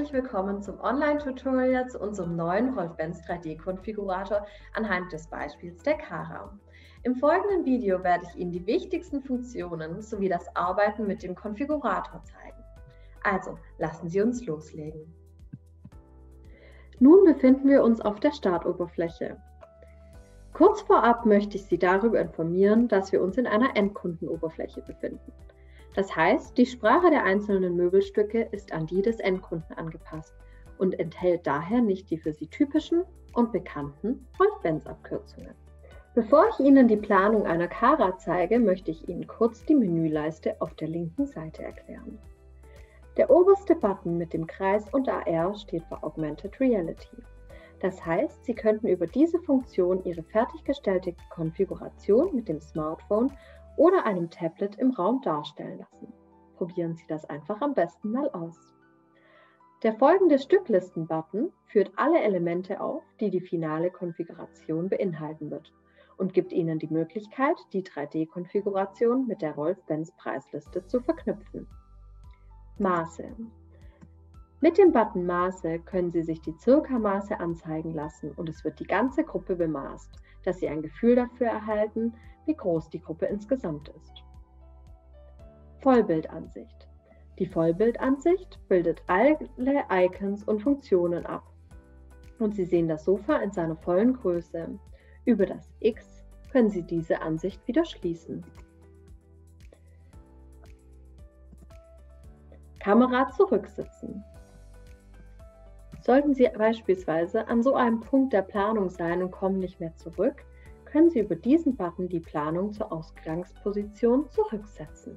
herzlich willkommen zum Online-Tutorial zu unserem neuen Rolf-Benz 3D-Konfigurator anhand des Beispiels der Kara. Im folgenden Video werde ich Ihnen die wichtigsten Funktionen sowie das Arbeiten mit dem Konfigurator zeigen. Also, lassen Sie uns loslegen. Nun befinden wir uns auf der Startoberfläche. Kurz vorab möchte ich Sie darüber informieren, dass wir uns in einer Endkundenoberfläche befinden. Das heißt, die Sprache der einzelnen Möbelstücke ist an die des Endkunden angepasst und enthält daher nicht die für Sie typischen und bekannten Rolf-Benz-Abkürzungen. Bevor ich Ihnen die Planung einer Kara zeige, möchte ich Ihnen kurz die Menüleiste auf der linken Seite erklären. Der oberste Button mit dem Kreis und AR steht für Augmented Reality. Das heißt, Sie könnten über diese Funktion Ihre fertiggestellte Konfiguration mit dem Smartphone oder einem Tablet im Raum darstellen lassen. Probieren Sie das einfach am besten mal aus. Der folgende Stücklisten-Button führt alle Elemente auf, die die finale Konfiguration beinhalten wird und gibt Ihnen die Möglichkeit, die 3D-Konfiguration mit der Rolf-Benz-Preisliste zu verknüpfen. Maße. Mit dem Button Maße können Sie sich die Circa-Maße anzeigen lassen und es wird die ganze Gruppe bemaßt, dass Sie ein Gefühl dafür erhalten, wie groß die Gruppe insgesamt ist. Vollbildansicht. Die Vollbildansicht bildet alle Icons und Funktionen ab. Und Sie sehen das Sofa in seiner vollen Größe. Über das X können Sie diese Ansicht wieder schließen. Kamera zurücksitzen. Sollten Sie beispielsweise an so einem Punkt der Planung sein und kommen nicht mehr zurück, können Sie über diesen Button die Planung zur Ausgangsposition zurücksetzen.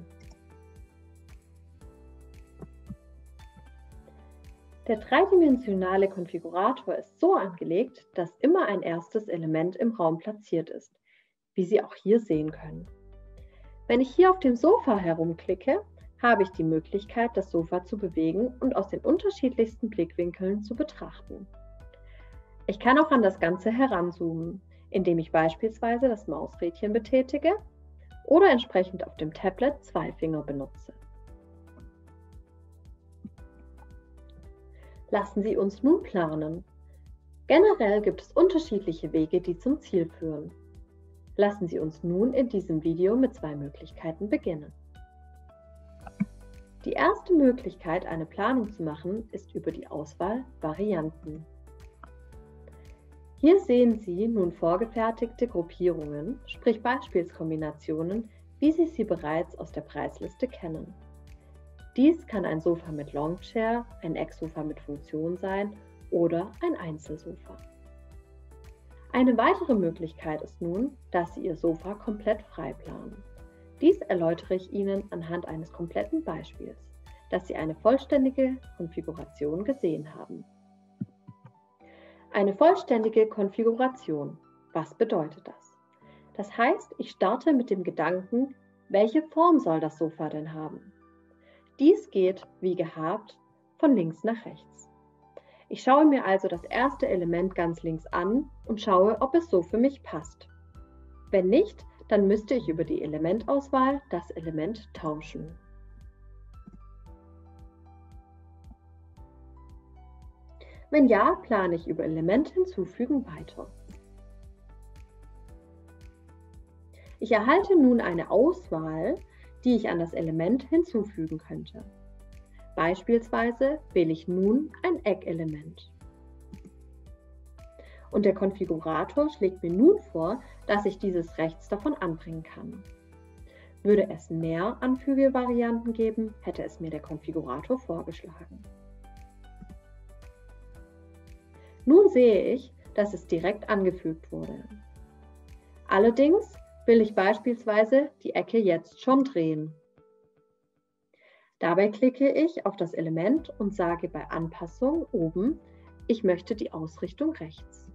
Der dreidimensionale Konfigurator ist so angelegt, dass immer ein erstes Element im Raum platziert ist, wie Sie auch hier sehen können. Wenn ich hier auf dem Sofa herumklicke, habe ich die Möglichkeit, das Sofa zu bewegen und aus den unterschiedlichsten Blickwinkeln zu betrachten. Ich kann auch an das Ganze heranzoomen, indem ich beispielsweise das Mausrädchen betätige oder entsprechend auf dem Tablet zwei Finger benutze. Lassen Sie uns nun planen. Generell gibt es unterschiedliche Wege, die zum Ziel führen. Lassen Sie uns nun in diesem Video mit zwei Möglichkeiten beginnen. Die erste Möglichkeit, eine Planung zu machen, ist über die Auswahl Varianten. Hier sehen Sie nun vorgefertigte Gruppierungen, sprich Beispielskombinationen, wie Sie sie bereits aus der Preisliste kennen. Dies kann ein Sofa mit Longchair, ein Ecksofa mit Funktion sein oder ein Einzelsofa. Eine weitere Möglichkeit ist nun, dass Sie Ihr Sofa komplett frei planen. Dies erläutere ich Ihnen anhand eines kompletten Beispiels, dass Sie eine vollständige Konfiguration gesehen haben. Eine vollständige Konfiguration. Was bedeutet das? Das heißt, ich starte mit dem Gedanken, welche Form soll das Sofa denn haben? Dies geht, wie gehabt, von links nach rechts. Ich schaue mir also das erste Element ganz links an und schaue, ob es so für mich passt. Wenn nicht, dann müsste ich über die Elementauswahl das Element tauschen. Wenn ja, plane ich über Element hinzufügen weiter. Ich erhalte nun eine Auswahl, die ich an das Element hinzufügen könnte. Beispielsweise wähle ich nun ein Eckelement. Und der Konfigurator schlägt mir nun vor, dass ich dieses rechts davon anbringen kann. Würde es mehr Anfügevarianten geben, hätte es mir der Konfigurator vorgeschlagen. Nun sehe ich, dass es direkt angefügt wurde. Allerdings will ich beispielsweise die Ecke jetzt schon drehen. Dabei klicke ich auf das Element und sage bei Anpassung oben, ich möchte die Ausrichtung rechts.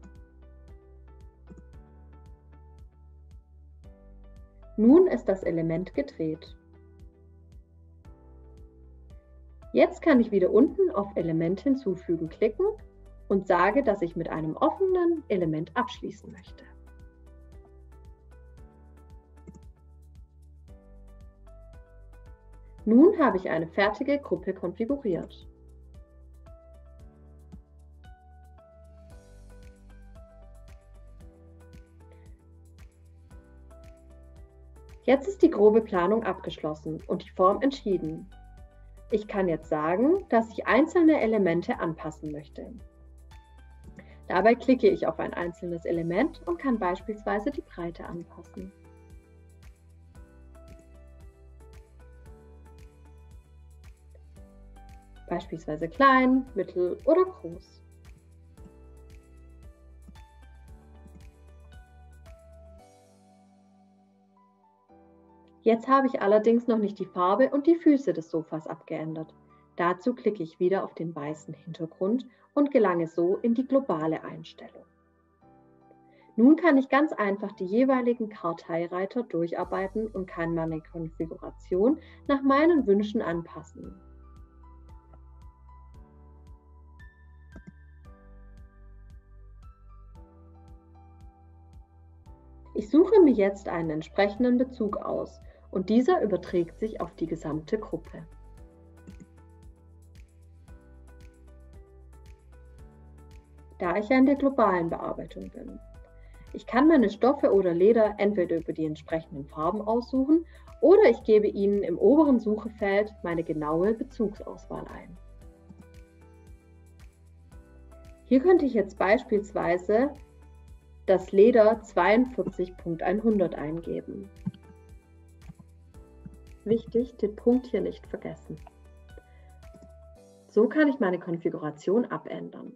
Nun ist das Element gedreht. Jetzt kann ich wieder unten auf Element hinzufügen klicken und sage, dass ich mit einem offenen Element abschließen möchte. Nun habe ich eine fertige Gruppe konfiguriert. Jetzt ist die grobe Planung abgeschlossen und die Form entschieden. Ich kann jetzt sagen, dass ich einzelne Elemente anpassen möchte. Dabei klicke ich auf ein einzelnes Element und kann beispielsweise die Breite anpassen. Beispielsweise klein, mittel oder groß. Jetzt habe ich allerdings noch nicht die Farbe und die Füße des Sofas abgeändert. Dazu klicke ich wieder auf den weißen Hintergrund und gelange so in die globale Einstellung. Nun kann ich ganz einfach die jeweiligen Karteireiter durcharbeiten und kann meine Konfiguration nach meinen Wünschen anpassen. Ich suche mir jetzt einen entsprechenden Bezug aus und dieser überträgt sich auf die gesamte Gruppe. Da ich ja in der globalen Bearbeitung bin. Ich kann meine Stoffe oder Leder entweder über die entsprechenden Farben aussuchen oder ich gebe ihnen im oberen Suchefeld meine genaue Bezugsauswahl ein. Hier könnte ich jetzt beispielsweise das Leder 42.100 eingeben. Wichtig, den Punkt hier nicht vergessen. So kann ich meine Konfiguration abändern.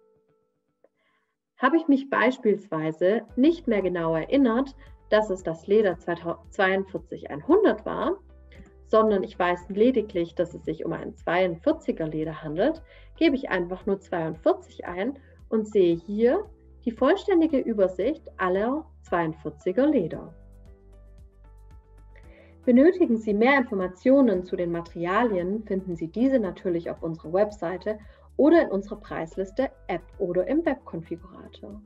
Habe ich mich beispielsweise nicht mehr genau erinnert, dass es das Leder 42100 war, sondern ich weiß lediglich, dass es sich um ein 42er Leder handelt, gebe ich einfach nur 42 ein und sehe hier die vollständige Übersicht aller 42er Leder. Benötigen Sie mehr Informationen zu den Materialien, finden Sie diese natürlich auf unserer Webseite oder in unserer Preisliste App oder im Webkonfigurator.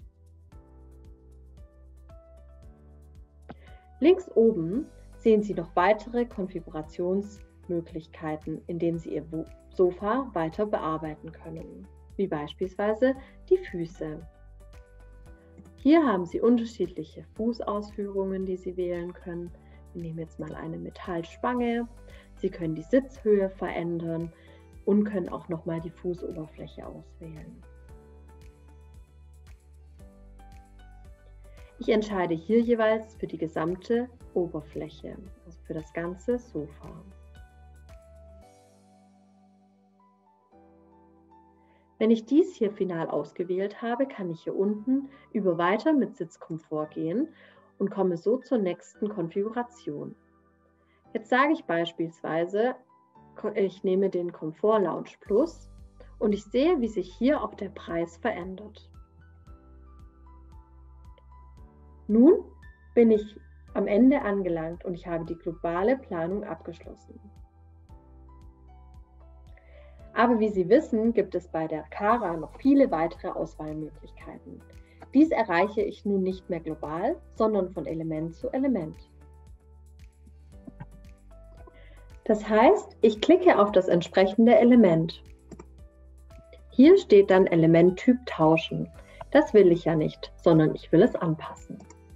Links oben sehen Sie noch weitere Konfigurationsmöglichkeiten, in denen Sie Ihr Sofa weiter bearbeiten können, wie beispielsweise die Füße. Hier haben Sie unterschiedliche Fußausführungen, die Sie wählen können. Wir nehmen jetzt mal eine Metallspange. Sie können die Sitzhöhe verändern und können auch nochmal die Fußoberfläche auswählen. Ich entscheide hier jeweils für die gesamte Oberfläche, also für das ganze Sofa. Wenn ich dies hier final ausgewählt habe, kann ich hier unten über Weiter mit Sitzkomfort gehen und komme so zur nächsten Konfiguration. Jetzt sage ich beispielsweise, ich nehme den Komfort Lounge Plus und ich sehe, wie sich hier auch der Preis verändert. Nun bin ich am Ende angelangt und ich habe die globale Planung abgeschlossen. Aber wie Sie wissen, gibt es bei der Cara noch viele weitere Auswahlmöglichkeiten. Dies erreiche ich nun nicht mehr global, sondern von Element zu Element. Das heißt, ich klicke auf das entsprechende Element. Hier steht dann Elementtyp tauschen. Das will ich ja nicht, sondern ich will es anpassen.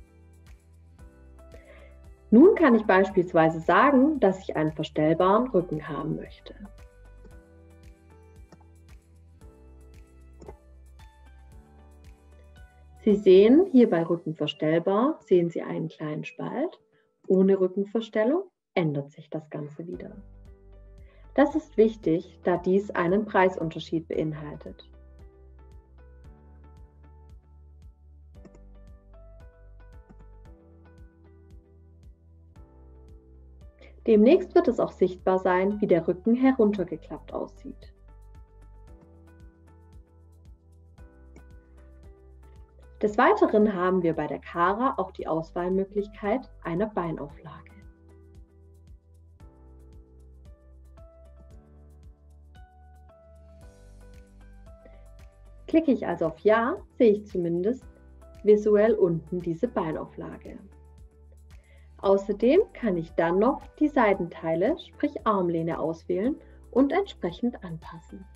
Nun kann ich beispielsweise sagen, dass ich einen verstellbaren Rücken haben möchte. Sie sehen hier bei Rücken verstellbar, sehen Sie einen kleinen Spalt. Ohne Rückenverstellung ändert sich das Ganze wieder. Das ist wichtig, da dies einen Preisunterschied beinhaltet. Demnächst wird es auch sichtbar sein, wie der Rücken heruntergeklappt aussieht. Des Weiteren haben wir bei der Cara auch die Auswahlmöglichkeit einer Beinauflage. Klicke ich also auf Ja, sehe ich zumindest visuell unten diese Beinauflage. Außerdem kann ich dann noch die Seitenteile, sprich Armlehne, auswählen und entsprechend anpassen.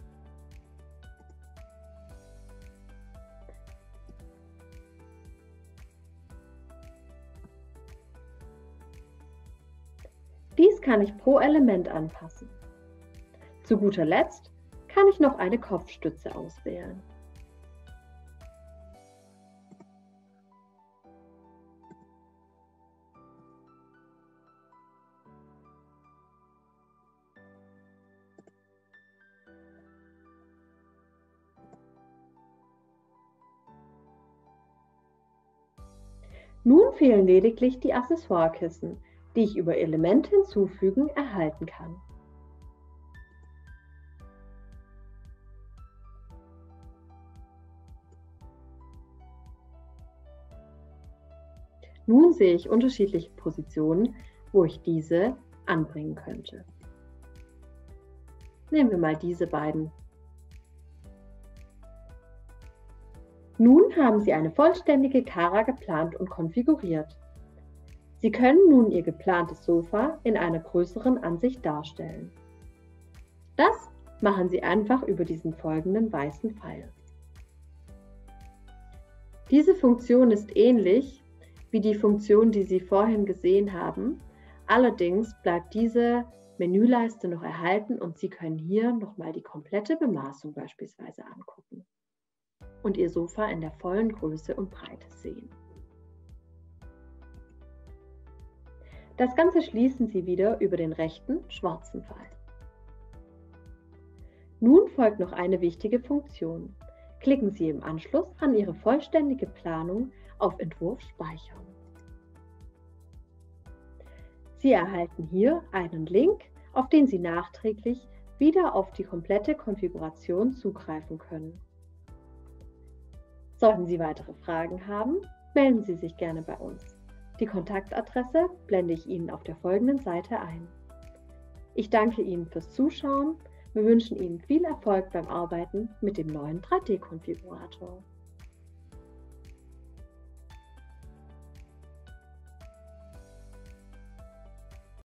Dieses kann ich pro Element anpassen. Zu guter Letzt kann ich noch eine Kopfstütze auswählen. Nun fehlen lediglich die Accessoirekissen, die ich über Elemente hinzufügen erhalten kann. Nun sehe ich unterschiedliche Positionen, wo ich diese anbringen könnte. Nehmen wir mal diese beiden. Nun haben Sie eine vollständige Kara geplant und konfiguriert. Sie können nun Ihr geplantes Sofa in einer größeren Ansicht darstellen. Das machen Sie einfach über diesen folgenden weißen Pfeil. Diese Funktion ist ähnlich wie die Funktion, die Sie vorhin gesehen haben. Allerdings bleibt diese Menüleiste noch erhalten und Sie können hier nochmal die komplette Bemaßung beispielsweise angucken und Ihr Sofa in der vollen Größe und Breite sehen. Das Ganze schließen Sie wieder über den rechten schwarzen Pfeil. Nun folgt noch eine wichtige Funktion. Klicken Sie im Anschluss an Ihre vollständige Planung auf Entwurf speichern. Sie erhalten hier einen Link, auf den Sie nachträglich wieder auf die komplette Konfiguration zugreifen können. Sollten Sie weitere Fragen haben, melden Sie sich gerne bei uns. Die Kontaktadresse blende ich Ihnen auf der folgenden Seite ein. Ich danke Ihnen fürs Zuschauen. Wir wünschen Ihnen viel Erfolg beim Arbeiten mit dem neuen 3D-Konfigurator.